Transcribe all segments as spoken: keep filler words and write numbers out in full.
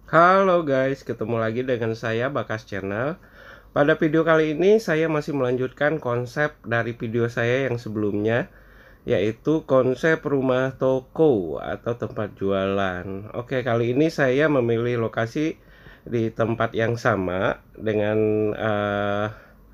Halo guys, ketemu lagi dengan saya Bakas Channel. Pada video kali ini saya masih melanjutkan konsep dari video saya yang sebelumnya, yaitu konsep rumah toko atau tempat jualan. Oke, kali ini saya memilih lokasi di tempat yang sama dengan uh,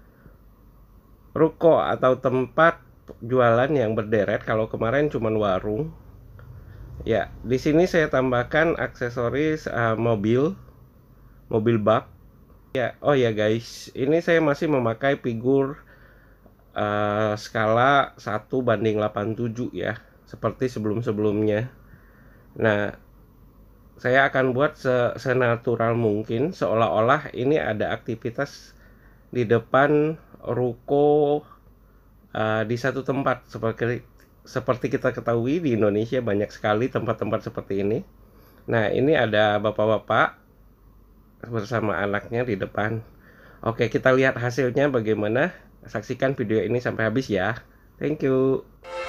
ruko atau tempat jualan yang berderet. Kalau kemarin cuma warung. Ya, di sini saya tambahkan aksesoris uh, mobil, mobil bak. Ya, oh ya guys, ini saya masih memakai figur uh, skala satu banding delapan puluh tujuh ya, seperti sebelum-sebelumnya. Nah, saya akan buat se senatural mungkin, seolah-olah ini ada aktivitas di depan ruko uh, di satu tempat. Seperti seperti kita ketahui di Indonesia banyak sekali tempat-tempat seperti ini. Nah, ini ada bapak-bapak bersama anaknya di depan. Oke, kita lihat hasilnya bagaimana. Saksikan video ini sampai habis ya. Thank you.